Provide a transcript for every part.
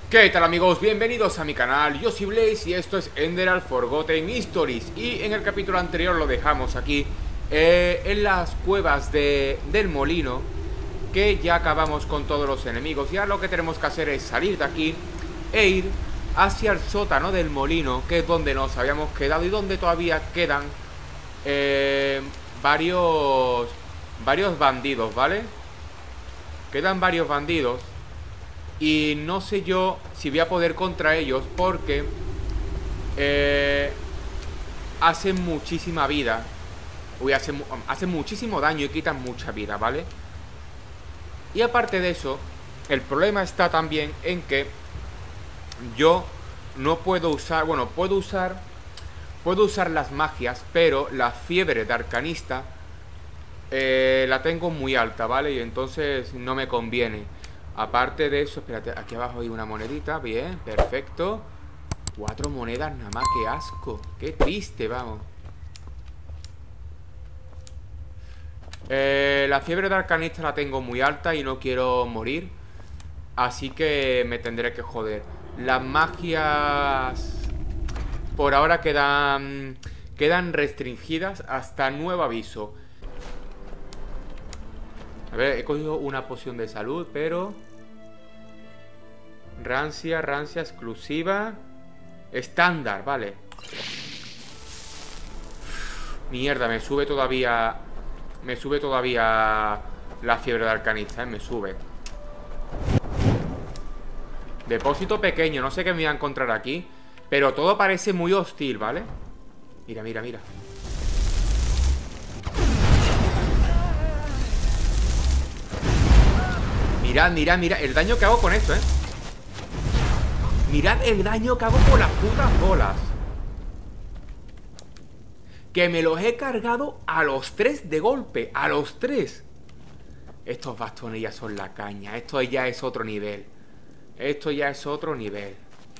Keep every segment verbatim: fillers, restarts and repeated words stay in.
¿Qué tal, amigos? Bienvenidos a mi canal, yo soy Blaze y esto es Enderal Forgotten Histories. Y en el capítulo anterior lo dejamos aquí, eh, en las cuevas de, del molino, que ya acabamos con todos los enemigos. Y ahora lo que tenemos que hacer es salir de aquí e ir hacia el sótano del molino, que es donde nos habíamos quedado y donde todavía quedan eh, varios, varios bandidos, ¿vale? Quedan varios bandidos. Y no sé yo si voy a poder contra ellos porque eh, hacen muchísima vida. Uy, hacen, hacen muchísimo daño y quitan mucha vida, ¿vale? Y aparte de eso, el problema está también en que yo no puedo usar... Bueno, puedo usar... Puedo usar las magias, pero la fiebre de arcanista eh, la tengo muy alta, ¿vale? Y entonces no me conviene. Aparte de eso, espérate, aquí abajo hay una monedita. Bien, perfecto. Cuatro monedas nada más, qué asco. Qué triste, vamos. eh, La fiebre de arcanista la tengo muy alta y no quiero morir, así que me tendré que joder. Las magias por ahora quedan Quedan restringidas hasta nuevo aviso. A ver, he cogido una poción de salud, pero... Rancia, rancia exclusiva. Estándar, vale. Mierda, me sube todavía... Me sube todavía la fiebre de arcanista, ¿eh? Me sube. Depósito pequeño, no sé qué me voy a encontrar aquí, pero todo parece muy hostil, ¿vale? Mira, mira, mira. Mirad, mirad, mirad el daño que hago con esto, ¿eh? Mirad el daño que hago con las putas bolas. Que me los he cargado a los tres de golpe. A los tres. Estos bastones ya son la caña. Esto ya es otro nivel. Esto ya es otro nivel.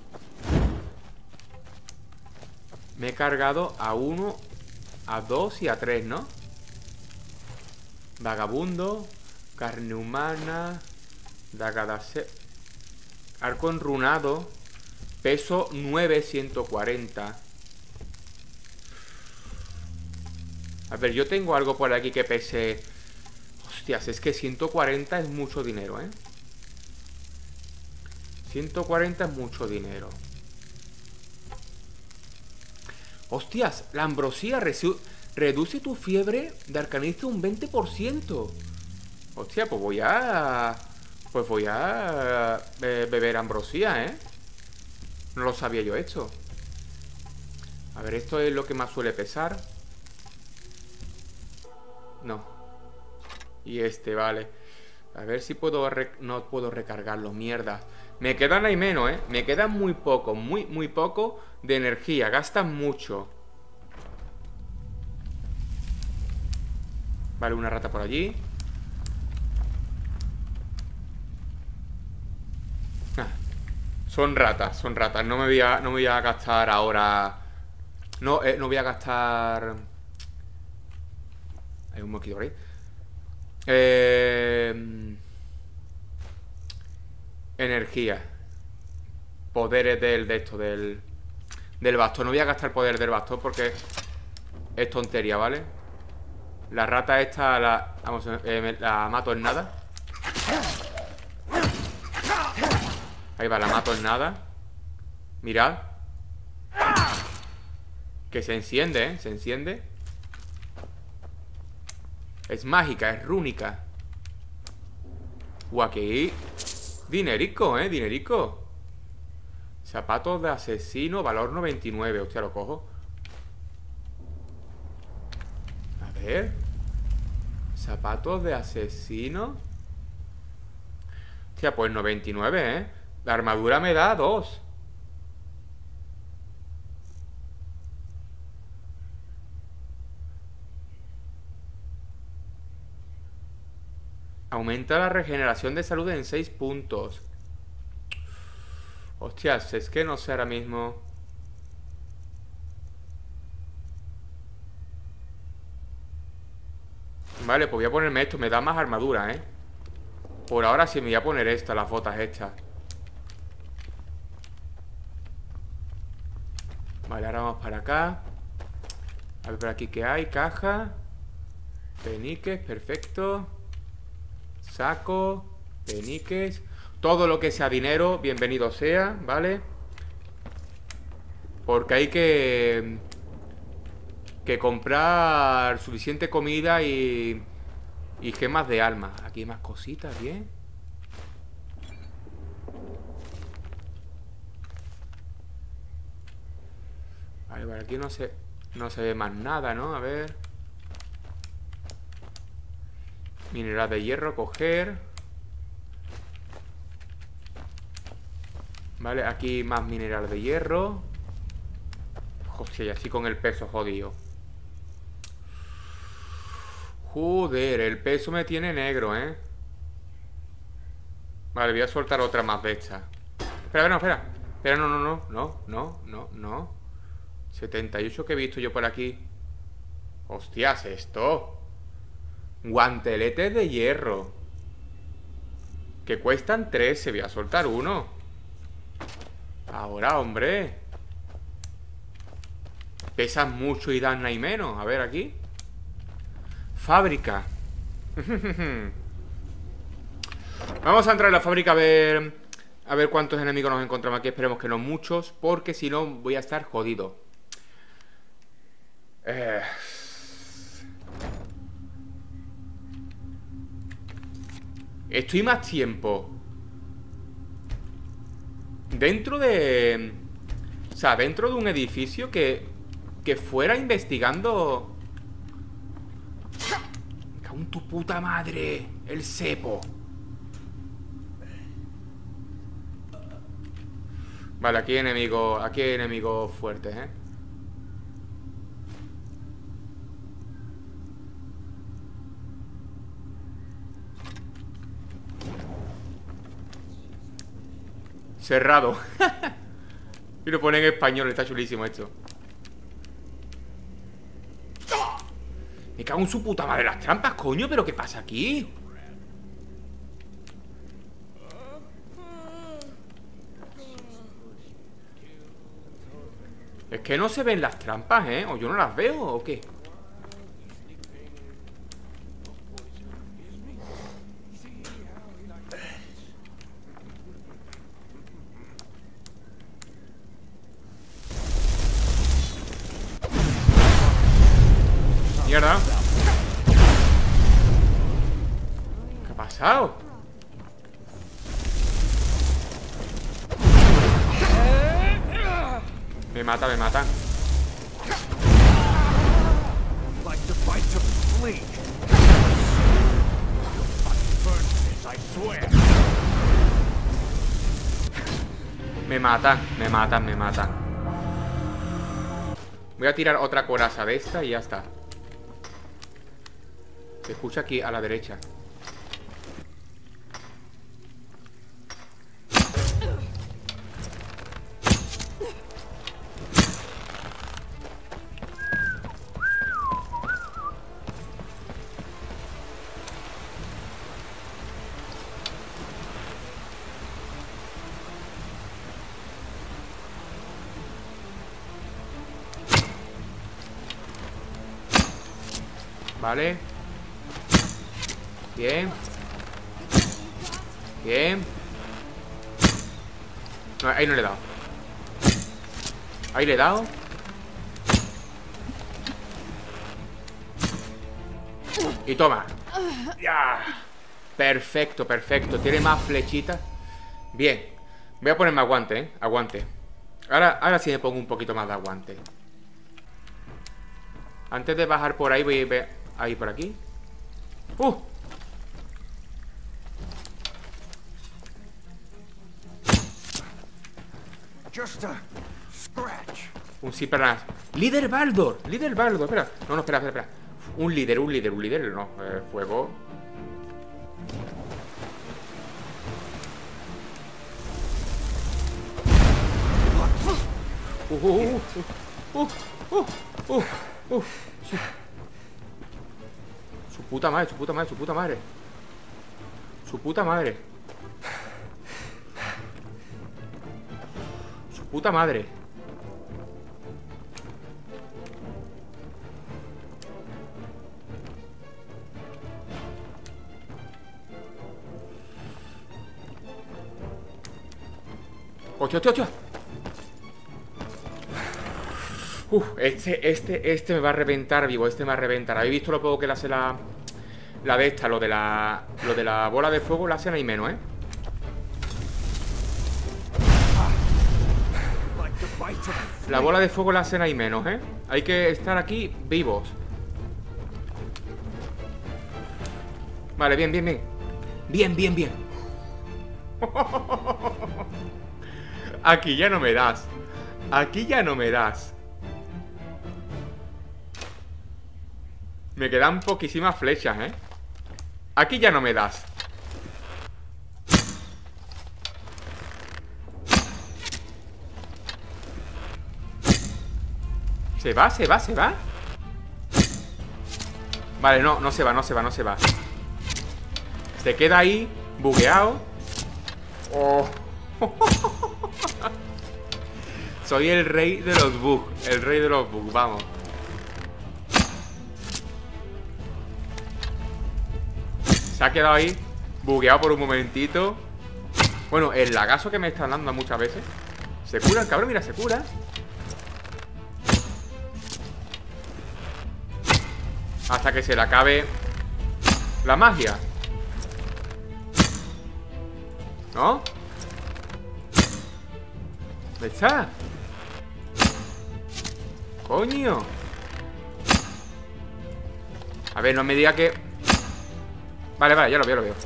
Me he cargado a uno, a dos y a tres, ¿no? Vagabundo. Carne humana. Daga de se... Arco enrunado. Peso nueve, ciento cuarenta. A ver, yo tengo algo por aquí que pese... Hostias, es que ciento cuarenta es mucho dinero, ¿eh? ciento cuarenta es mucho dinero. Hostias, la ambrosía reduce tu fiebre de arcanista un veinte por ciento. Hostia, pues voy a... Pues voy a be beber ambrosía, ¿eh? No lo sabía yo esto. A ver, esto es lo que más suele pesar. No. Y este, vale. A ver si puedo... No puedo recargarlo, mierda. Me quedan ahí menos, ¿eh? Me quedan muy poco, muy, muy poco de energía. Gastan mucho. Vale, una rata por allí. Ah, son ratas, son ratas. No me voy a, no me voy a gastar ahora... No, eh, no voy a gastar... Hay un mosquito por ahí. Eh... Energía. Poderes del, de esto, del... Del bastón. No voy a gastar poder del bastón porque es tontería, ¿vale? La rata esta la... Vamos, eh, me, la mato en nada. Ahí va, la mato en nada. Mirad. Que se enciende, ¿eh? Se enciende. Es mágica, es rúnica. Uh, aquí dinerico, ¿eh? Dinerico. Zapatos de asesino, valor noventa y nueve. Hostia, lo cojo. A ver. Zapatos de asesino. Hostia, pues noventa y nueve, ¿eh? La armadura me da dos. Aumenta la regeneración de salud en seis puntos. Hostias, es que no sé ahora mismo. Vale, pues voy a ponerme esto. Me da más armadura, ¿eh? Por ahora sí me voy a poner esta, las botas estas. Vale, ahora vamos para acá. A ver por aquí qué hay. Caja. Peniques, perfecto. Saco. Peniques. Todo lo que sea dinero, bienvenido sea, ¿vale? Porque hay que... Que comprar suficiente comida y... Y gemas de alma. Aquí hay más cositas, bien. Vale, vale, aquí no se... No se ve más nada, ¿no? A ver... Mineral de hierro, coger. Vale, aquí más mineral de hierro. Hostia, y así con el peso jodido. Joder, el peso me tiene negro, ¿eh? Vale, voy a soltar otra más de esta. Espera, no, espera. Espera, no, no, no, no, no, no, no. setenta y ocho que he visto yo por aquí. Hostias, esto. Guanteletes de hierro. Que cuestan trece, voy a soltar uno. Ahora, hombre. Pesan mucho y dan y menos. A ver, aquí. Fábrica. Vamos a entrar en la fábrica a ver... A ver cuántos enemigos nos encontramos aquí. Esperemos que no muchos, porque si no voy a estar jodido. Eh... Estoy más tiempo dentro de... O sea, dentro de un edificio que... Que fuera investigando... Me cago en tu puta madre. El cepo. Vale, aquí hay enemigos... Aquí hay enemigos fuertes, ¿eh? Cerrado. Y lo pone en español, está chulísimo esto. Me cago en su puta madre las trampas, coño. ¿Pero qué pasa aquí? Es que no se ven las trampas, ¿eh? O yo no las veo, ¿o qué? Mierda. ¿Qué ha pasado? Me mata, me mata. Me matan, me matan, me matan. Voy a tirar otra coraza de esta y ya está. Se escucha aquí a la derecha. Vale. Bien. Bien. No, ahí no le he dado. Ahí le he dado. Y toma. Ya. Perfecto, perfecto. Tiene más flechitas. Bien. Voy a ponerme aguante, ¿eh? Aguante. Ahora, ahora sí me pongo un poquito más de aguante. Antes de bajar por ahí voy a ver... Ahí por aquí. ¡Uh! Just a scratch. Un Cipernas. ¡Líder Baldor! ¡Líder Baldor! Espera. No, no, espera, espera, espera. Un líder, un líder, un líder. No, eh, fuego. Uh, uh, uh, uh, uh, uh, uh, uh. Su, su puta madre, su puta madre, su puta madre. Su puta madre. Su puta madre. ¡Hostia, hostia, hostia! Uf, este, este, este me va a reventar vivo. Este me va a reventar. ¿Habéis visto lo poco que le hace la... La de esta, lo de la... Lo de la bola de fuego la hacen ahí menos, ¿eh? La bola de fuego la hacen ahí menos, ¿eh? Hay que estar aquí vivos. Vale, bien, bien, bien. Bien, bien, bien. Aquí ya no me das. Aquí ya no me das. Me quedan poquísimas flechas, ¿eh? Aquí ya no me das. ¿Se va? ¿Se va? ¿Se va? Vale, no, no se va, no se va, no se va. Se queda ahí, bugueado. Oh. Soy el rey de los bugs. El rey de los bugs, vamos. Se ha quedado ahí, bugueado por un momentito. Bueno, el lagazo que me está dando muchas veces. Se cura el cabrón, mira, se cura. Hasta que se le acabe la magia. ¿No? ¿Dónde está? ¡Coño! A ver, no me diga que... Vale, vale, ya lo veo, lo veo.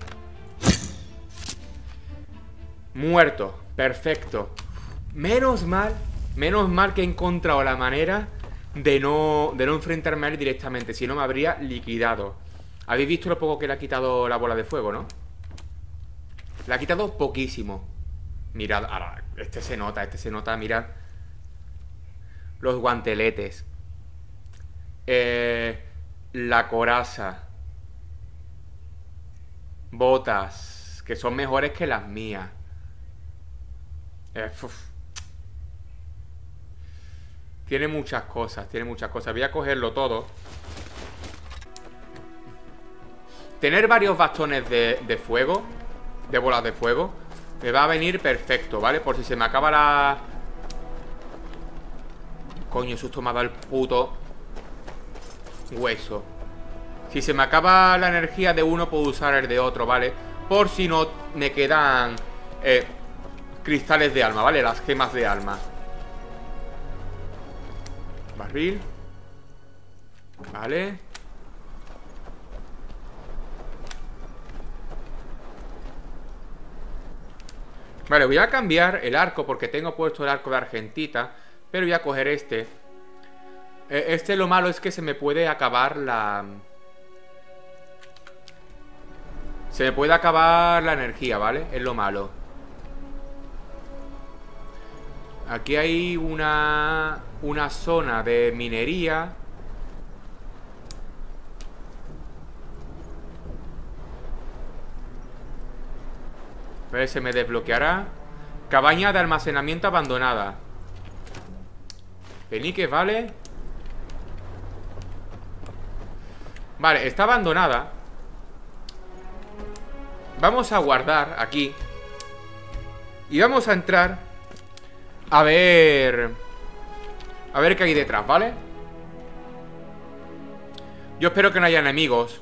Muerto. Perfecto. Menos mal, menos mal que he encontrado la manera de no, de no enfrentarme a él directamente. Si no, me habría liquidado. Habéis visto lo poco que le ha quitado la bola de fuego, ¿no? Le ha quitado poquísimo. Mirad, ahora, este se nota, este se nota, mirad. Los guanteletes. Eh, la coraza. Botas. Que son mejores que las mías. Eh, Tiene muchas cosas, tiene muchas cosas. Voy a cogerlo todo. Tener varios bastones de, de fuego, de bolas de fuego, me va a venir perfecto, ¿vale? Por si se me acaba la... Coño, susto me ha dado el puto hueso. Si se me acaba la energía de uno, puedo usar el de otro, ¿vale? Por si no me quedan eh, cristales de alma, ¿vale? Las gemas de alma. Barril. Vale. Vale, voy a cambiar el arco porque tengo puesto el arco de argentita. Pero voy a coger este. Este lo malo es que se me puede acabar la... Se me puede acabar la energía, ¿vale? Es lo malo. Aquí hay una... Una zona de minería. A ver, se me desbloqueará. Cabaña de almacenamiento abandonada. Peniques, ¿vale? Vale, está abandonada. Vamos a guardar aquí. Y vamos a entrar a ver... A ver qué hay detrás, ¿vale? Yo espero que no haya enemigos.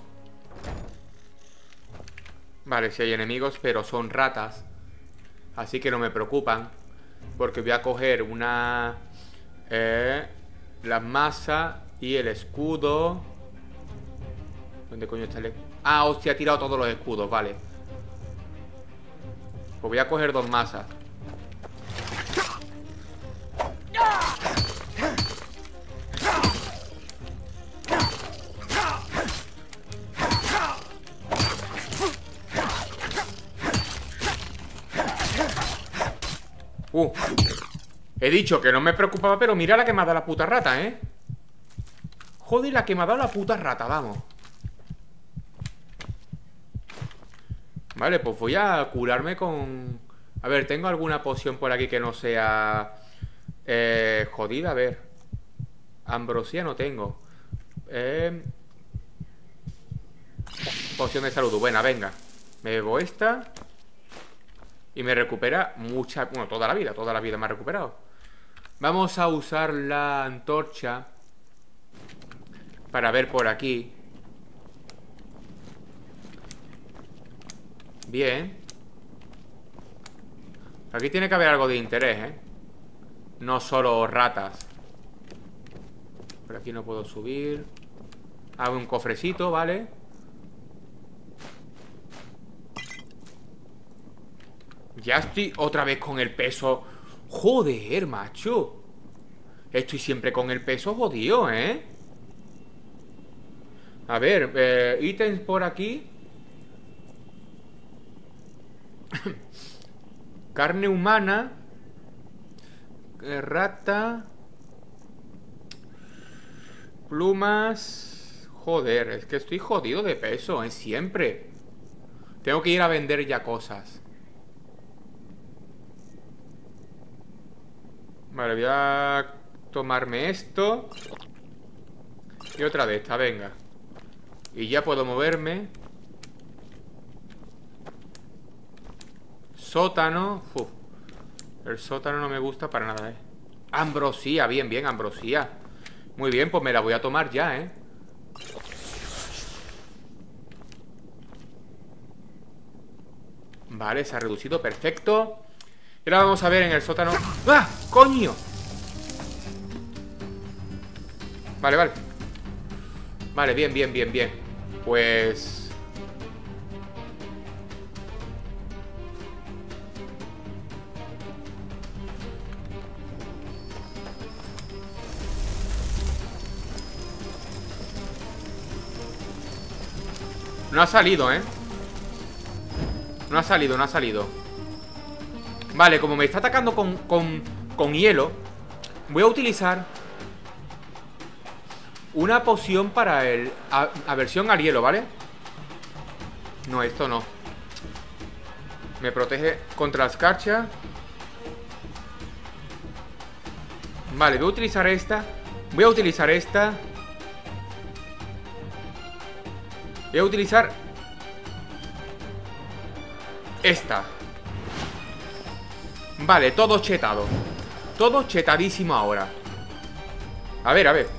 Vale, sí hay enemigos, pero son ratas. Así que no me preocupan. Porque voy a coger una... Eh, la masa y el escudo. ¿Dónde coño está el escudo? Ah, hostia, ha tirado todos los escudos, vale. Pues voy a coger dos masas. Uh, he dicho que no me preocupaba, pero mira la que me ha dado la puta rata, ¿eh? Joder, la que me ha dado la puta rata, vamos. Vale, pues voy a curarme con... A ver, ¿tengo alguna poción por aquí que no sea... Eh, jodida? A ver. Ambrosía no tengo. Eh... Poción de salud. Buena, venga. Me bebo esta. Y me recupera mucha... Bueno, toda la vida, toda la vida me ha recuperado. Vamos a usar la antorcha para ver por aquí. Bien. Aquí tiene que haber algo de interés, ¿eh? No solo ratas. Por aquí no puedo subir. Hago un cofrecito, ¿vale? Ya estoy otra vez con el peso. Joder, macho. Estoy siempre con el peso jodido, ¿eh? A ver, eh, ítems por aquí. Carne humana. eh, Rata. Plumas. Joder, es que estoy jodido de peso, ¿eh? Siempre. Tengo que ir a vender ya cosas. Vale, voy a tomarme esto. Y otra de esta, venga. Y ya puedo moverme. Sótano. Uf. El sótano no me gusta para nada, eh. Ambrosía, bien, bien, ambrosía. Muy bien, pues me la voy a tomar ya, eh. Vale, se ha reducido, perfecto. Y ahora vamos a ver en el sótano. ¡Ah! ¡Coño! Vale, vale. Vale, bien, bien, bien, bien. Pues... No ha salido, ¿eh? No ha salido, no ha salido. Vale, como me está atacando con, con, con hielo, voy a utilizar una poción para el... A, aversión al hielo, ¿vale? No, esto no. Me protege contra la escarcha. Vale, voy a utilizar esta. Voy a utilizar esta. Voy a utilizar esta. Vale, todo chetado. Todo chetadísimo ahora. A ver, a ver.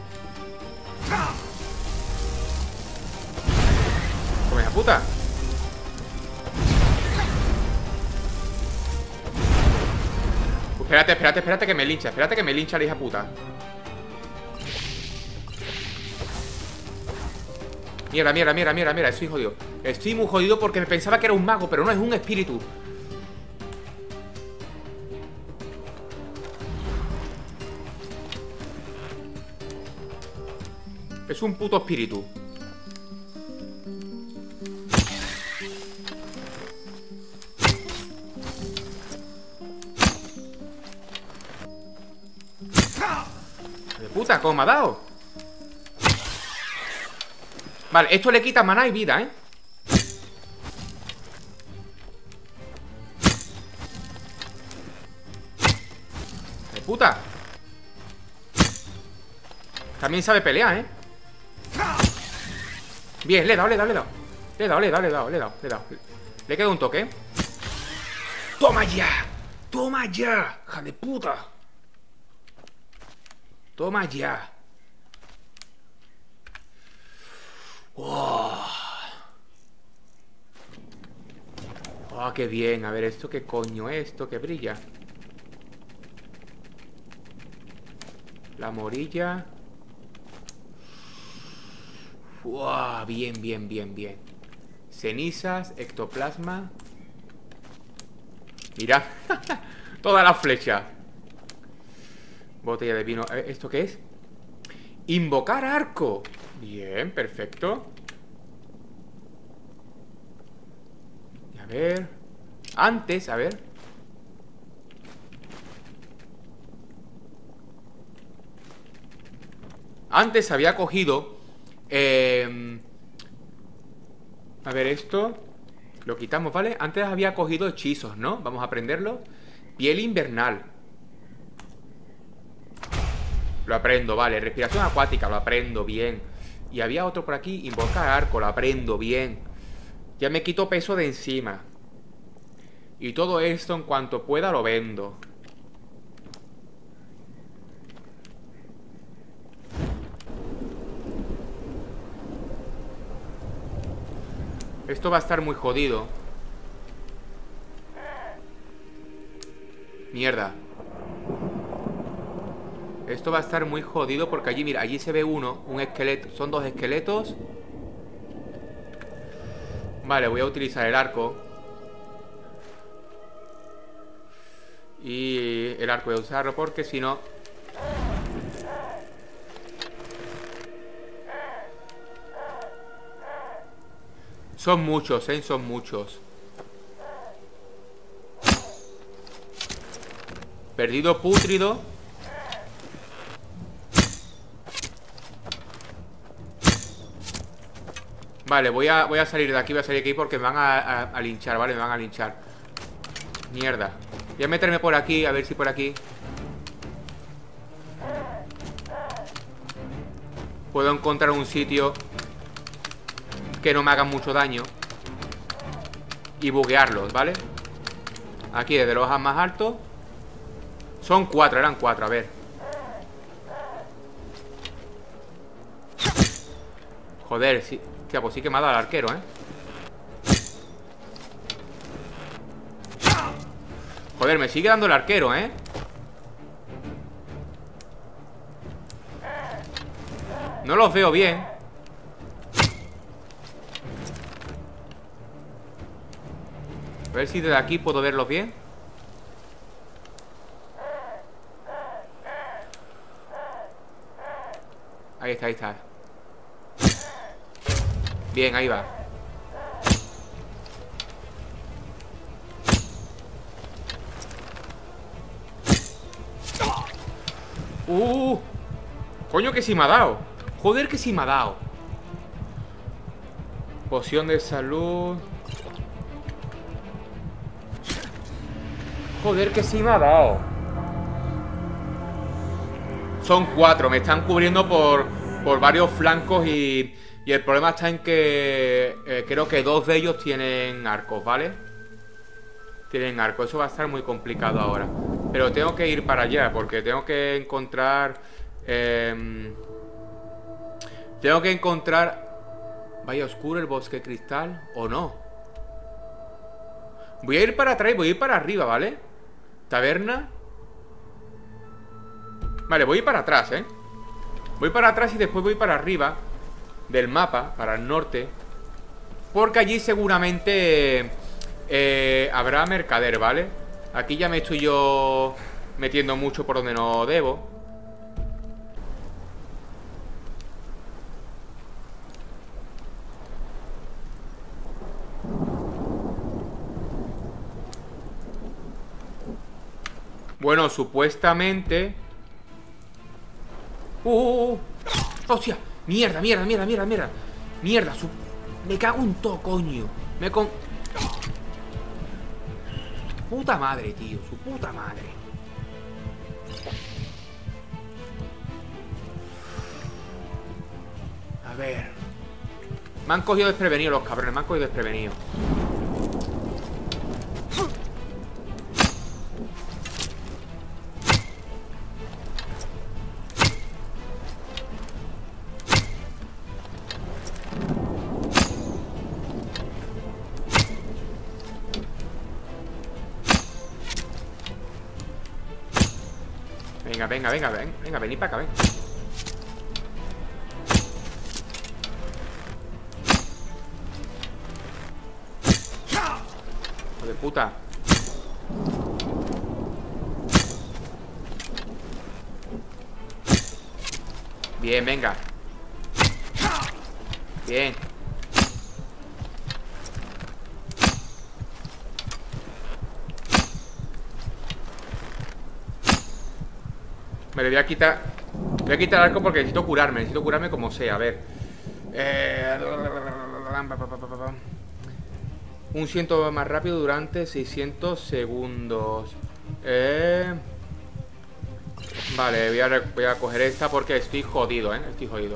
Come la puta. Uh, espérate, espérate, espérate que me lincha. Espérate que me lincha la hija puta. Mierda, mierda, mierda, mierda, mierda. Estoy jodido. Estoy muy jodido porque me pensaba que era un mago, pero no, es un espíritu. Es un puto espíritu. De puta, ¿cómo me ha dado? Vale, esto le quita maná y vida, ¿eh? De puta. También sabe pelear, ¿eh? Bien, le he dado, le he dado, le he dado. Le he dado, le he dado, le he dado, le he dado, le he dado. Le queda un toque. ¡Toma ya! ¡Toma ya! ¡Hija de puta! ¡Toma ya! ¡Oh! ¡Oh, qué bien! A ver, ¿esto qué coño es? ¿Esto que brilla? La morilla. ¡Wow! Bien, bien, bien, bien. Cenizas, ectoplasma. Mira. Toda la flecha. Botella de vino. ¿Esto qué es? Invocar arco. Bien, perfecto. Y a ver. Antes, a ver. Antes había cogido... Eh, a ver, esto lo quitamos, ¿vale? Antes había cogido hechizos, ¿no? Vamos a aprenderlo. Piel invernal. Lo aprendo, vale. Respiración acuática, lo aprendo bien. Y había otro por aquí. Invocar arco, lo aprendo bien. Ya me quito peso de encima. Y todo esto en cuanto pueda lo vendo. Esto va a estar muy jodido. Mierda. Esto va a estar muy jodido porque allí, mira, allí se ve uno, un esqueleto. Son dos esqueletos. Vale, voy a utilizar el arco. Y el arco voy a usarlo porque si no... Son muchos, ¿eh? Son muchos. Perdido pútrido. Vale, voy a, voy a salir de aquí, voy a salir de aquí porque me van a, a, a linchar, ¿vale? Me van a linchar. Mierda. Voy a meterme por aquí, a ver si por aquí puedo encontrar un sitio que no me hagan mucho daño y buguearlos, ¿vale? Aquí desde los más altos. Son cuatro, eran cuatro, a ver. Joder, sí. Tía, pues sí que me ha dado el arquero, ¿eh? Joder, me sigue dando el arquero, ¿eh? No los veo bien. A ver si desde aquí puedo verlos bien. Ahí está, ahí está. Bien, ahí va. Uh, coño que sí me ha dado. Joder que sí me ha dado. Poción de salud. Joder que sí me ha dado. Son cuatro, me están cubriendo por, por varios flancos y, y el problema está en que eh, creo que dos de ellos tienen arcos, ¿vale? Tienen arcos, eso va a estar muy complicado ahora. Pero tengo que ir para allá porque tengo que encontrar... Eh, tengo que encontrar... Vaya oscuro el bosque cristal, ¿o no? Voy a ir para atrás y voy a ir para arriba, ¿vale? Taberna. Vale, voy a ir para atrás, ¿eh? Voy para atrás y después voy para arriba del mapa, para el norte. Porque allí seguramente eh, habrá mercader, ¿vale? Aquí ya me estoy yo metiendo mucho por donde no debo. Bueno, supuestamente... ¡Uh! uh, uh. ¡Hostia! ¡Mierda, mierda, mierda, mierda, mierda! ¡Mierda! Su... Me cago en todo, coño. Me con... Puta madre, tío. Su puta madre. A ver. Me han cogido desprevenido los cabrones. Me han cogido desprevenido. Venga, venga, venga, venga, venga, venid para acá, ven. Hijo de puta. Bien, venga. Bien. Me le voy a quitar. Voy a quitar el arco porque necesito curarme. Necesito curarme como sea, a ver. Eh... Un ciento más rápido durante seiscientos segundos. Eh... Vale, voy a, voy a coger esta porque estoy jodido, ¿eh? Estoy jodido.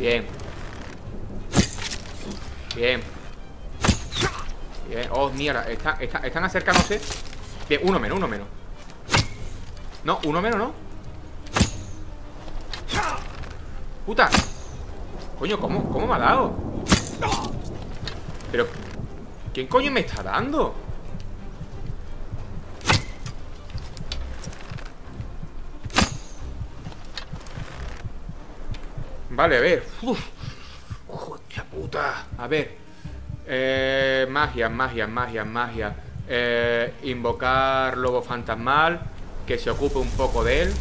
Bien. Bien. Bien. Oh, mierda. Están, están, están acercándose. Bien, uno menos, uno menos. No, uno menos, ¿no? Puta. Coño, ¿cómo, cómo me ha dado? Pero ¿quién coño me está dando? Vale, a ver. Uf. Hostia puta. A ver. Eh, magia, magia, magia, magia. Eh, invocar lobo fantasmal. Que se ocupe un poco de él.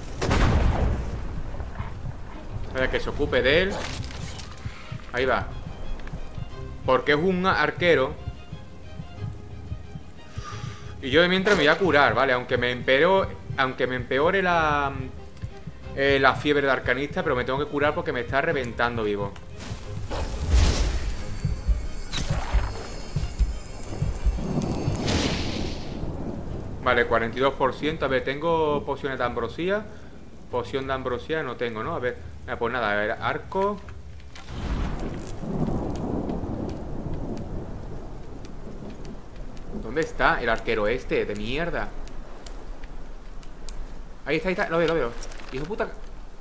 A ver, que se ocupe de él. Ahí va. Porque es un arquero. Y yo de mientras me voy a curar, ¿vale? Aunque me empeore, aunque me empeore la, eh, la fiebre de arcanista. Pero me tengo que curar porque me está reventando vivo. Vale, cuarenta y dos por ciento. A ver, tengo pociones de ambrosía. Poción de ambrosía no tengo, ¿no? A ver, pues nada, a ver, arco. ¿Dónde está el arquero este? De mierda. Ahí está, ahí está, lo veo, lo veo. Hijo de puta.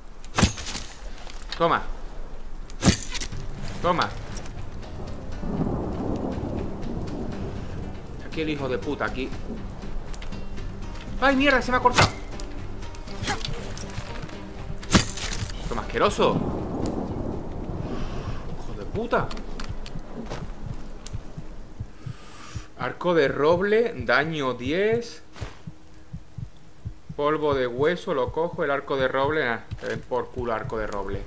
Toma. Toma. Aquí el hijo de puta, aquí. ¡Ay, mierda! Se me ha cortado. Toma, asqueroso. Hijo de puta. Arco de roble, daño diez. Polvo de hueso, lo cojo. El arco de roble, nah, te ven por culo arco de roble.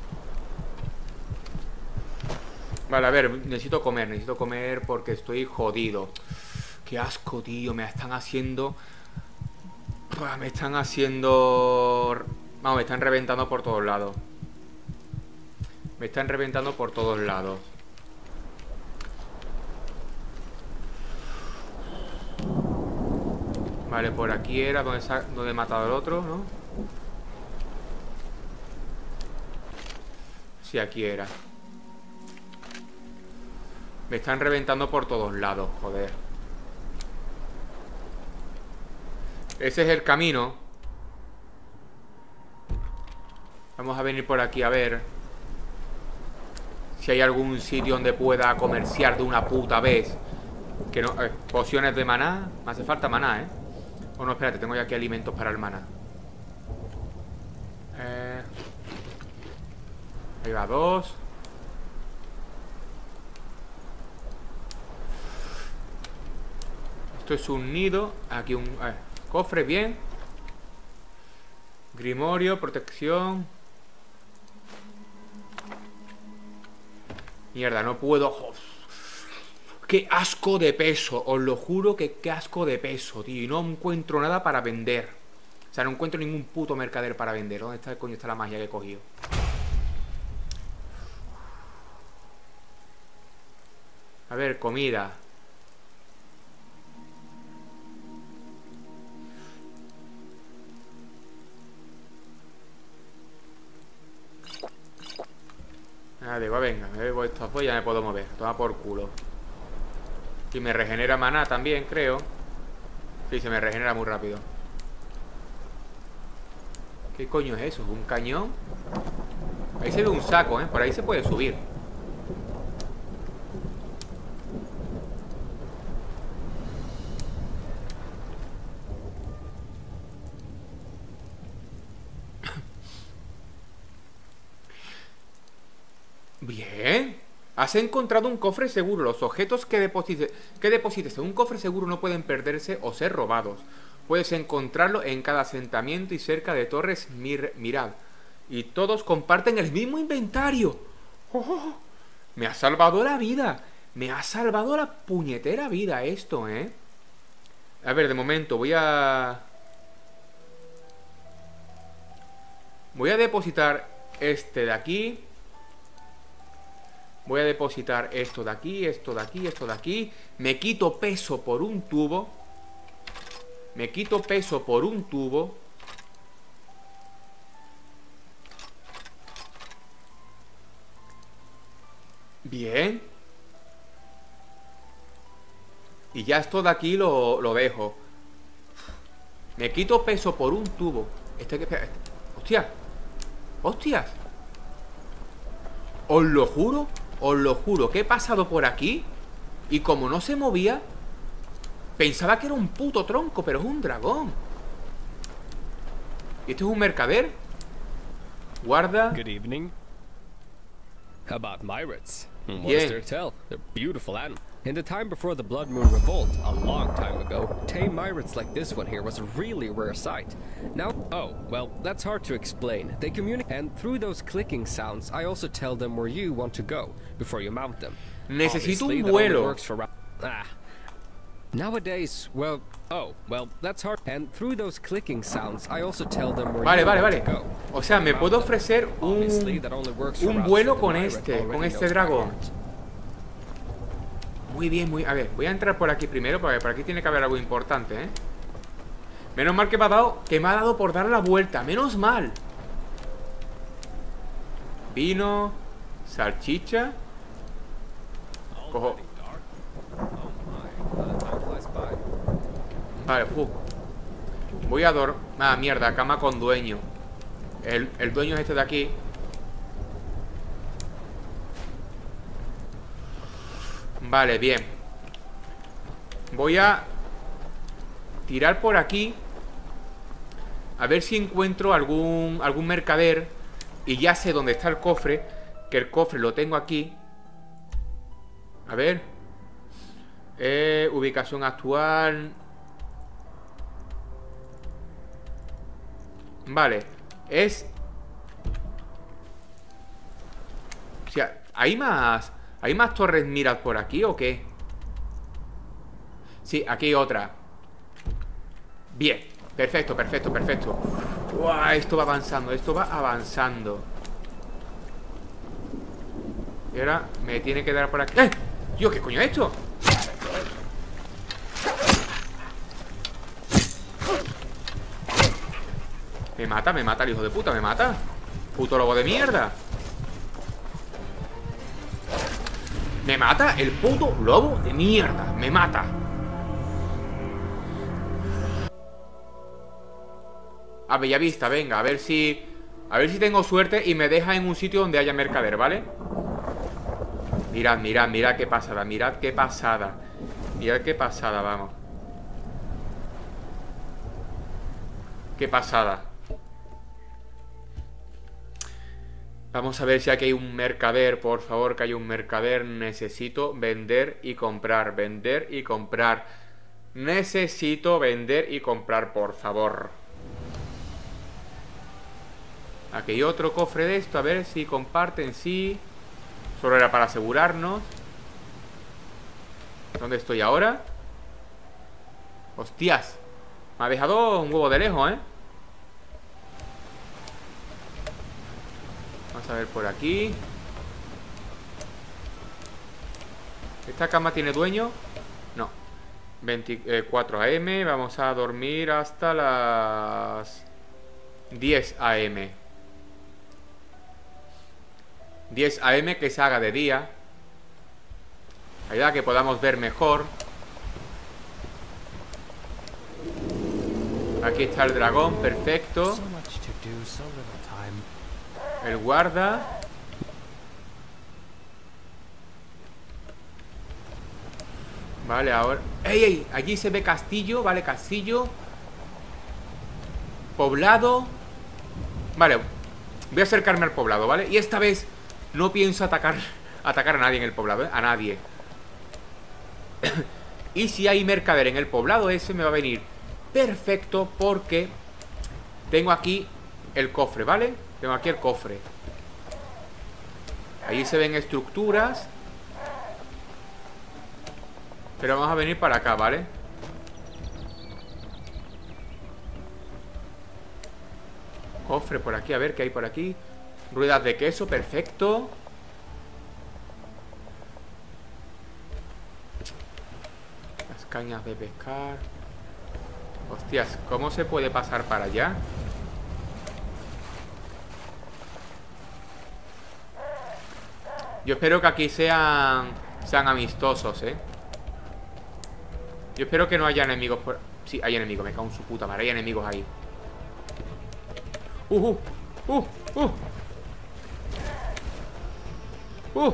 Vale, a ver, necesito comer, necesito comer porque estoy jodido. Qué asco, tío, me están haciendo... Me están haciendo... Vamos, me están reventando por todos lados. Me están reventando por todos lados. Vale, por aquí era donde, donde he matado al otro, ¿no? Sí, aquí era. Me están reventando por todos lados, joder. Ese es el camino. Vamos a venir por aquí a ver si hay algún sitio donde pueda comerciar de una puta vez. Que no... Eh, pociones de maná. Me hace falta maná, ¿eh? O no, espérate, tengo ya aquí alimentos para el maná. Eh... Ahí va, dos. Esto es un nido. Aquí un... Eh, cofre, bien. Grimorio, protección. Mierda, no puedo... Oh, qué asco de peso. Os lo juro que qué asco de peso, tío. Y no encuentro nada para vender. O sea, no encuentro ningún puto mercader para vender. ¿Dónde está el coño está la magia que he cogido? A ver, comida. Ah, digo, venga, me bebo esto, pues ya me puedo mover. Toma por culo. Y me regenera maná también, creo. Sí, se me regenera muy rápido. ¿Qué coño es eso? ¿Un cañón? Ahí se ve un saco, ¿eh? Por ahí se puede subir. Bien. Has encontrado un cofre seguro. Los objetos que deposites, que deposites en un cofre seguro no pueden perderse o ser robados. Puedes encontrarlo en cada asentamiento y cerca de torres Mir Mirad. Y todos comparten el mismo inventario. ¡Oh! Me ha salvado la vida. Me ha salvado la puñetera vida esto, ¿eh? A ver, de momento voy a... Voy a depositar este de aquí. Voy a depositar esto de aquí, esto de aquí, esto de aquí. Me quito peso por un tubo. Me quito peso por un tubo. Bien. Y ya esto de aquí lo, lo dejo. Me quito peso por un tubo. Este que... Hostia. Hostias. Os lo juro, os lo juro, que he pasado por aquí y como no se movía, pensaba que era un puto tronco, pero es un dragón. ¿Y esto es un mercader? Guarda. Good evening. How about Myrids? What Yeah. is there to tell? They're beautiful animals. In the time before the Blood Moon Revolt, a long time ago, tame Myrids like this one here was a really rare sight. Now, oh, well, that's hard to explain. They communicate, and through those clicking sounds, I also tell them where you want to go before you mount them. Necesito Obviously, un that only vuelo. works for ra- ah. Nowadays, well, oh, well, that's hard. And through those clicking sounds, I also tell them where Vale, you vale, want vale. to go. O sea, me puedo ofrecer Obviously, un, that only works for un routes vuelo that the con Myrid este, already con este knows by dragón. heart. Muy bien, muy... A ver, voy a entrar por aquí primero, porque por aquí tiene que haber algo importante, ¿eh? Menos mal que me ha dado, que me ha dado por dar la vuelta. Menos mal. Vino, salchicha. Cojo. Vale, fu. Voy a dormir. Ah, mierda, cama con dueño. El, el dueño es este de aquí. Vale, bien. Voy a tirar por aquí, a ver si encuentro algún, algún mercader. Y ya sé dónde está el cofre, que el cofre lo tengo aquí. A ver. eh, Ubicación actual. Vale. Es... O sea, ¿hay más... ¿Hay más torres miras por aquí o qué? Sí, aquí hay otra. Bien, perfecto, perfecto, perfecto. Uah, esto va avanzando, esto va avanzando. Y ahora me tiene que dar por aquí. ¡Eh! Dios, ¿qué coño es esto? Me mata, me mata el hijo de puta, me mata. Puto lobo de mierda. Me mata el puto lobo de mierda. Me mata. A bella vista, venga, a ver si... A ver si tengo suerte y me deja en un sitio donde haya mercader, ¿vale? Mirad, mirad, mirad qué pasada. Mirad qué pasada. Mirad qué pasada, vamos. Qué pasada. Vamos a ver si aquí hay un mercader. Por favor, que haya un mercader. Necesito vender y comprar. Vender y comprar. Necesito vender y comprar, por favor. Aquí hay otro cofre de esto. A ver si comparten, sí. Solo era para asegurarnos. ¿Dónde estoy ahora? Hostias. Me ha dejado un huevo de lejos, ¿eh? Vamos a ver por aquí. ¿Esta cama tiene dueño? No. veinticuatro a eme. Vamos a dormir hasta las diez a eme. diez a eme, que se haga de día. Ayuda a que podamos ver mejor. Aquí está el dragón, perfecto. El guarda. Vale, ahora... ¡Ey, ey! Allí se ve castillo, vale, castillo. Poblado. Vale, voy a acercarme al poblado, ¿vale? Y esta vez no pienso atacar Atacar a nadie en el poblado, ¿eh? A nadie. Y si hay mercader en el poblado ese, me va a venir perfecto, porque tengo aquí el cofre, ¿vale? Tengo aquí el cofre. Ahí se ven estructuras. Pero vamos a venir para acá, ¿vale? Cofre por aquí, a ver qué hay por aquí. Ruedas de queso, perfecto. Las cañas de pescar. Hostias, ¿cómo se puede pasar para allá? Yo espero que aquí sean Sean amistosos, eh. Yo espero que no haya enemigos por... Sí, hay enemigos, me cago en su puta madre. Hay enemigos ahí. Uh, uh, uh, uh Uh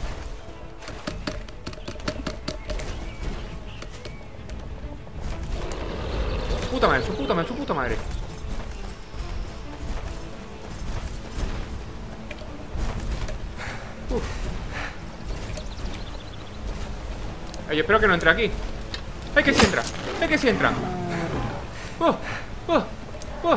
Puta madre, su puta madre, su puta madre. Uf. Ay, yo espero que no entre aquí. ¡Ay, que sí entra! ¡Ay, que sí entra! ¡Oh! ¡Oh! ¡Oh!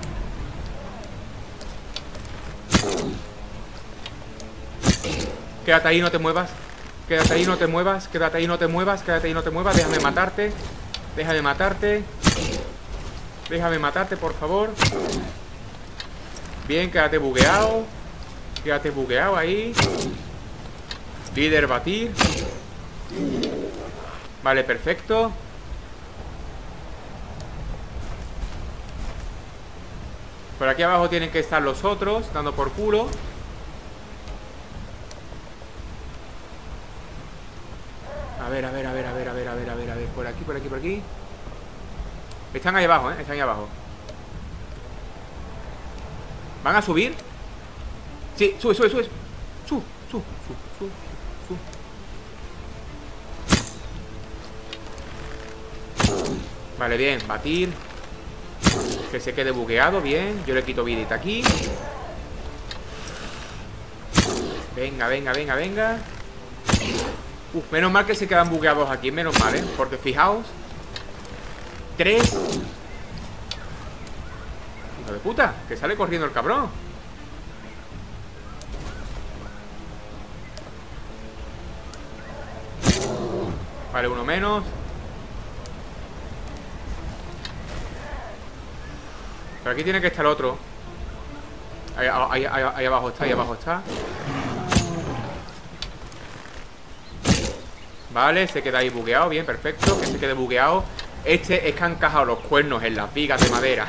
Quédate ahí, no te muevas. Quédate ahí, no te muevas. Quédate ahí, no te muevas. Quédate ahí, no te muevas. Déjame matarte. Déjame matarte. Déjame matarte, por favor. Bien, quédate bugueado. Quédate bugueado ahí. Líder batir. Vale, perfecto. Por aquí abajo tienen que estar los otros, dando por culo. A ver, a ver, a ver, a ver, a ver, a ver, a ver, a ver. Por aquí, por aquí, por aquí. Están ahí abajo, ¿eh? Están ahí abajo. ¿Van a subir? Sí, sube, sube, sube. Sube, sube, sube, sube, sube. Vale, bien, batir. Que se quede bugueado, bien. Yo le quito vidita aquí. Venga, venga, venga, venga. Uf, menos mal que se quedan bugueados aquí. Menos mal, ¿eh? Porque fijaos. Tres. Hijo de puta, que sale corriendo el cabrón. Vale, uno menos. Pero aquí tiene que estar otro. Ahí, ahí, ahí, ahí abajo está, ahí abajo está. Vale, se queda ahí bugueado, bien, perfecto. Que se quede bugueado. Este es que han encajado los cuernos en las vigas de madera.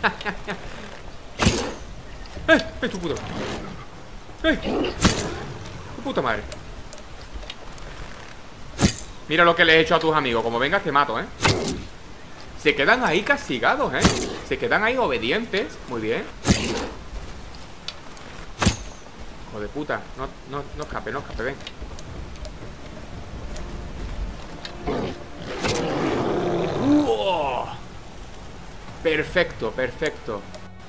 ¡Eh! ¡Eh, tu puta! ¡Eh! ¡Tu puta madre! Mira lo que le he hecho a tus amigos. Como vengas te mato, ¿eh? Se quedan ahí castigados, ¿eh? Se quedan ahí obedientes. Muy bien. Hijo de puta. No, no, no escape, no escape, ven. ¡Uah! Perfecto, perfecto.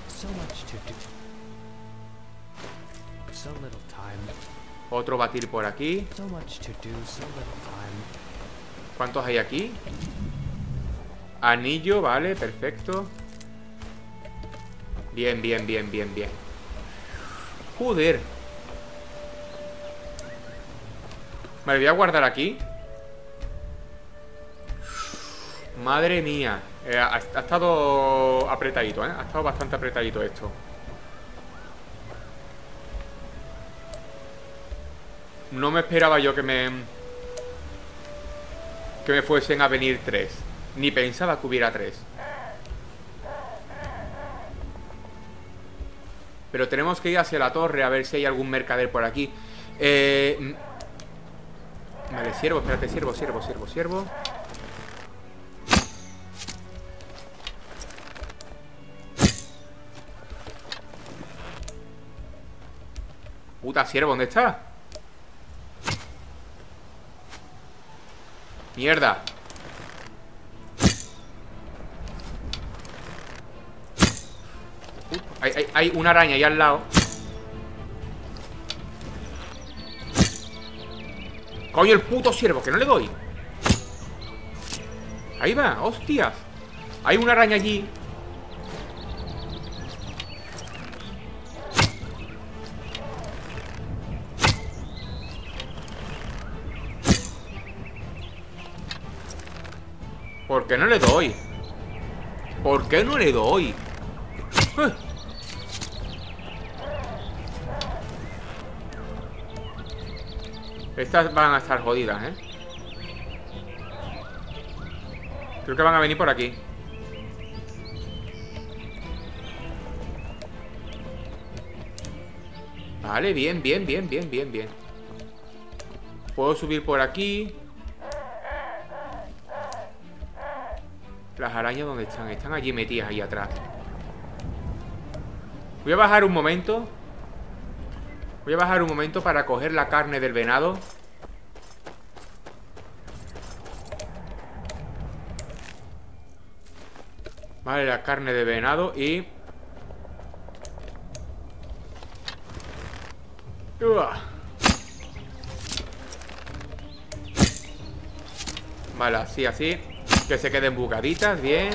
Otro batir por aquí. ¿Cuántos hay aquí? Anillo, vale, perfecto. Bien, bien, bien, bien, bien. Joder. Vale, voy a guardar aquí. Madre mía. eh, ha, ha estado apretadito, ¿eh? Ha estado bastante apretadito esto. No me esperaba yo que me... Que me fuesen a venir tres. Ni pensaba que hubiera tres. Pero tenemos que ir hacia la torre a ver si hay algún mercader por aquí. Eh... Vale, siervo, espérate, siervo, siervo, siervo, siervo. Puta, siervo, ¿dónde está? Mierda. Uh, hay, hay, hay una araña ahí al lado. Coño, el puto siervo, que no le doy. Ahí va, hostias. Hay una araña allí. ¿Por qué no le doy? ¿Por qué no le doy? ¡Eh! Estas van a estar jodidas, ¿eh? Creo que van a venir por aquí. Vale, bien, bien, bien, bien, bien, bien. Puedo subir por aquí. Las arañas, ¿dónde están? Están allí metidas, ahí atrás. Voy a bajar un momento. Voy a bajar un momento para coger la carne del venado. Vale, la carne de venado y... Uah. Vale, así, así. Que se queden buguaditas, bien.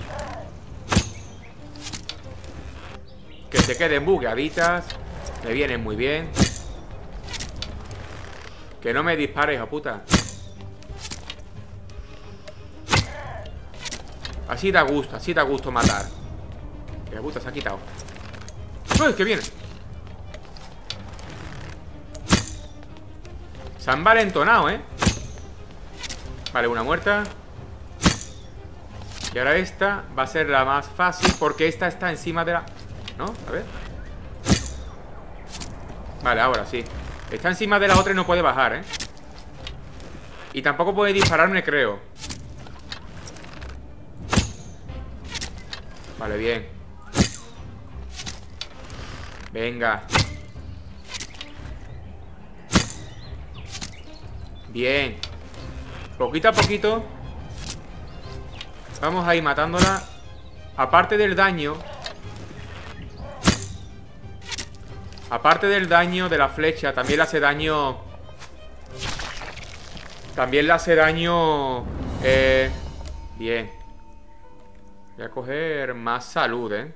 Que se queden buguaditas. Me vienen muy bien. Que no me dispare, hija puta. Así da gusto, así da gusto matar. Hija puta, se ha quitado. ¡Uy, que viene! Se han valentonado, ¿eh? Vale, una muerta. Y ahora esta va a ser la más fácil, porque esta está encima de la... ¿No? A ver. Vale, ahora sí. Está encima de la otra y no puede bajar, ¿eh? Y tampoco puede dispararme, creo. Vale, bien. Venga. Bien. Poquito a poquito vamos a ir matándola. Aparte del daño, aparte del daño de la flecha, también le hace daño. También le hace daño. Eh, bien. Voy a coger más salud, eh.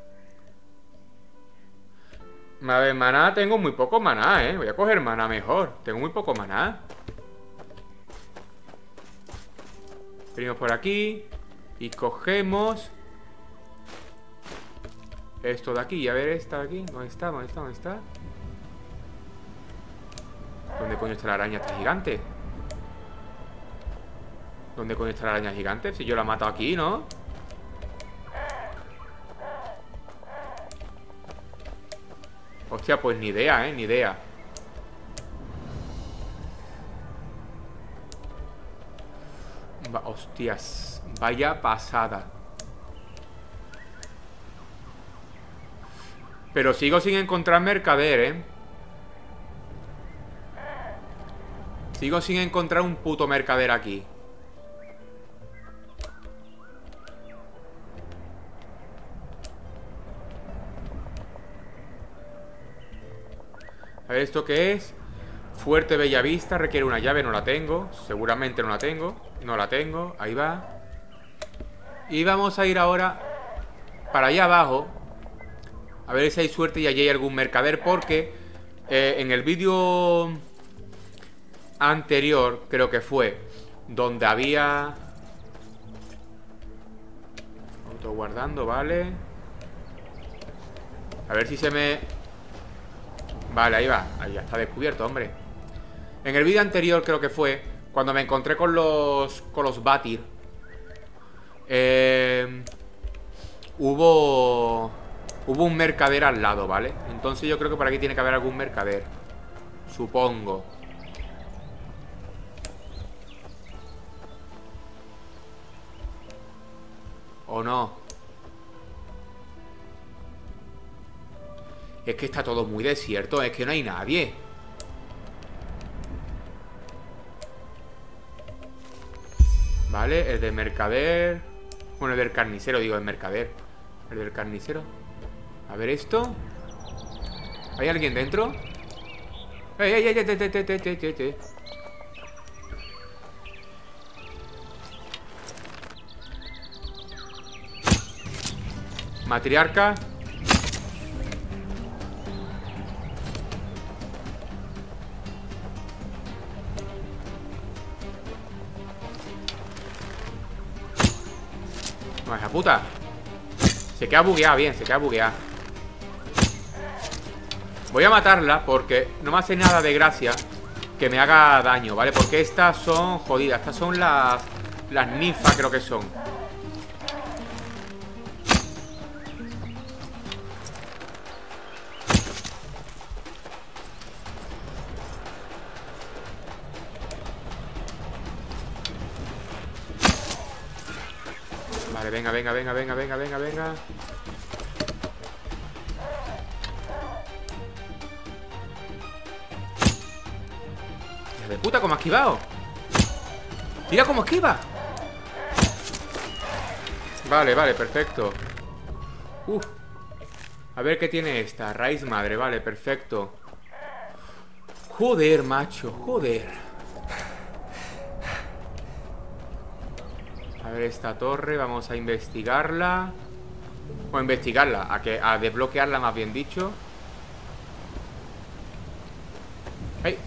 A ver, maná, tengo muy poco maná, eh. Voy a coger maná mejor. Tengo muy poco maná. Venimos por aquí y cogemos esto de aquí. A ver, esta de aquí. ¿Dónde está? ¿Dónde está? ¿Dónde está? ¿Dónde coño está la araña esta gigante? ¿Dónde coño está la araña gigante? Si yo la mato aquí, ¿no? Hostia, pues ni idea, ¿eh? Ni idea. Va, hostias, vaya pasada. Pero sigo sin encontrar mercader, ¿eh? Sigo sin encontrar un puto mercader aquí. A ver, ¿esto qué es? Fuerte Bellavista, requiere una llave, no la tengo. Seguramente no la tengo. No la tengo, ahí va. Y vamos a ir ahora para allá abajo, a ver si hay suerte y allí hay algún mercader. Porque eh, en el vídeo anterior, creo que fue, donde había... Auto guardando, vale. A ver si se me... Vale, ahí va, ahí ya está descubierto, hombre. En el vídeo anterior creo que fue cuando me encontré con los Con los Batir. eh, Hubo Hubo un mercader al lado, ¿vale? Entonces yo creo que por aquí tiene que haber algún mercader, supongo. ¿O no? Es que está todo muy desierto. Es que no hay nadie. Vale, el del mercader. Bueno, el del carnicero, digo, el mercader. El del carnicero. A ver esto. ¿Hay alguien dentro? ¡Ey, ey, ey, ey, ey, ey, ey, ey, ey, ey! Matriarca. No, esa puta. Se queda bugueada, bien, se queda bugueada. Voy a matarla porque no me hace nada de gracia que me haga daño, ¿vale? Porque estas son jodidas. Estas son las... Las ninfas, creo que son. Vale, venga, venga, venga, venga, venga, venga, venga. ¡Hijo de puta, cómo ha esquivado! ¡Mira cómo esquiva! Vale, vale, perfecto. Uf. A ver qué tiene esta. Raíz madre, vale, perfecto. Joder, macho, joder. A ver esta torre, vamos a investigarla. O a investigarla, a, que, a desbloquearla más bien dicho. ¡Ay!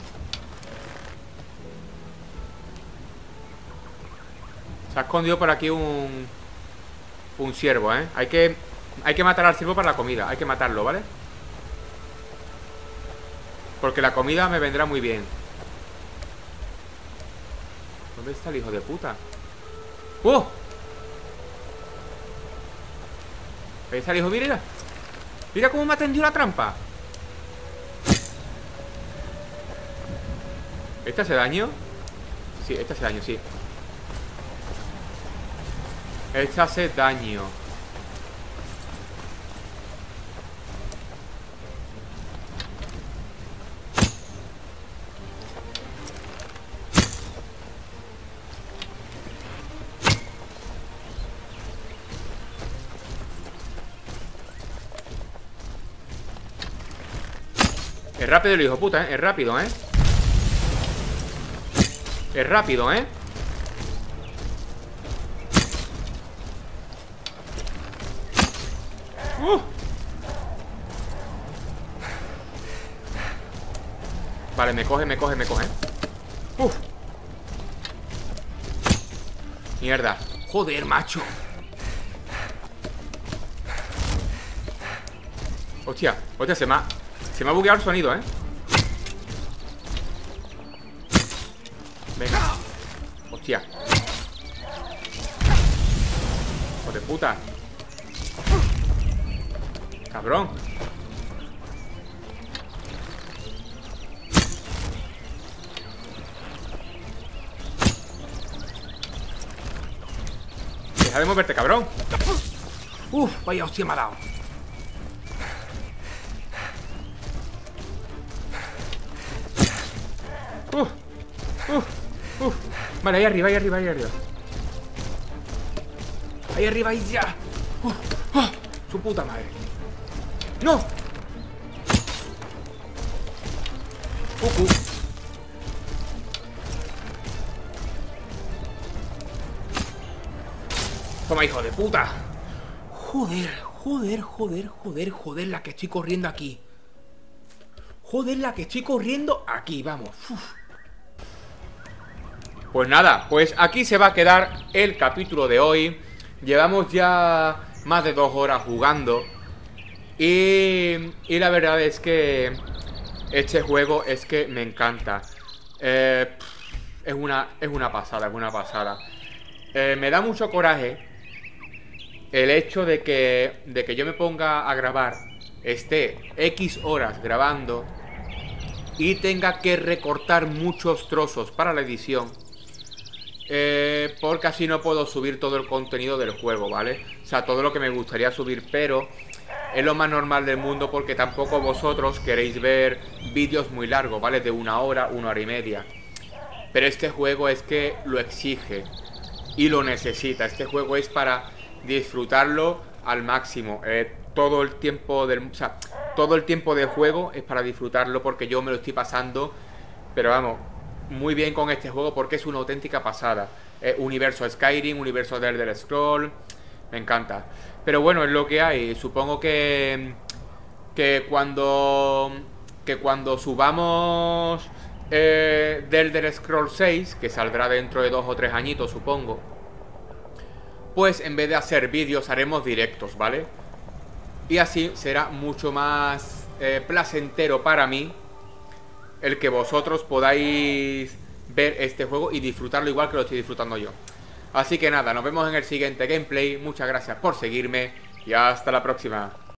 Se ha escondido por aquí un... Un ciervo, ¿eh? Hay que... Hay que matar al ciervo para la comida. Hay que matarlo, ¿vale? Porque la comida me vendrá muy bien. ¿Dónde está el hijo de puta? ¡Oh! Ahí está el hijo, mira. Mira cómo me atendió la trampa. ¿Esta hace daño? Sí, esta hace daño, sí. Esta hace daño. Es rápido el hijo puta, ¿eh? Es rápido, ¿eh? Es rápido, ¿eh? Uh. Vale, me coge, me coge, me coge. Uf. Mierda. Joder, macho. Hostia, hostia, se me ha... Se me ha bugueado el sonido, ¿eh? Venga. Hostia. Hijo de puta. Cabrón. Deja de moverte, cabrón. Uf, vaya hostia me ha dado. Uf, uf, uf. Vale, ahí arriba, ahí arriba, ahí arriba. Ahí arriba, ahí ya. Uf, oh, su puta madre. ¡No! Uh, uh. Toma, hijo de puta. Joder, joder, joder, joder, joder, la que estoy corriendo aquí. Joder, la que estoy corriendo aquí, vamos. Uf. Pues nada, pues aquí se va a quedar el capítulo de hoy. Llevamos ya más de dos horas jugando. Y, y la verdad es que este juego es que me encanta. Eh, es, una, es una pasada, es una pasada. Eh, me da mucho coraje el hecho de que, de que yo me ponga a grabar, esté X horas grabando y tenga que recortar muchos trozos para la edición. Eh, porque así no puedo subir todo el contenido del juego, ¿vale? O sea, todo lo que me gustaría subir, pero es lo más normal del mundo porque tampoco vosotros queréis ver vídeos muy largos, ¿vale? De una hora, una hora y media. Pero este juego es que lo exige y lo necesita. Este juego es para disfrutarlo al máximo. Eh, todo el tiempo del, o sea, todo el tiempo de juego es para disfrutarlo porque yo me lo estoy pasando, pero vamos, muy bien con este juego porque es una auténtica pasada. Eh, universo Skyrim, universo de Elder Scrolls, me encanta. Pero bueno, es lo que hay. Supongo que que cuando que cuando subamos eh, de Elder Scrolls seis, que saldrá dentro de dos o tres añitos, supongo, pues en vez de hacer vídeos haremos directos, ¿vale? Y así será mucho más eh, placentero para mí el que vosotros podáis ver este juego y disfrutarlo igual que lo estoy disfrutando yo. Así que nada, nos vemos en el siguiente gameplay. Muchas gracias por seguirme y hasta la próxima.